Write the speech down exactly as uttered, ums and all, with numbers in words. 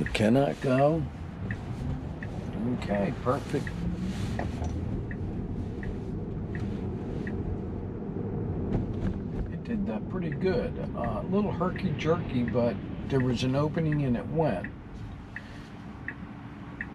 It cannot go. Okay, perfect. It did that pretty good. A uh, little herky jerky, but there was an opening and it went.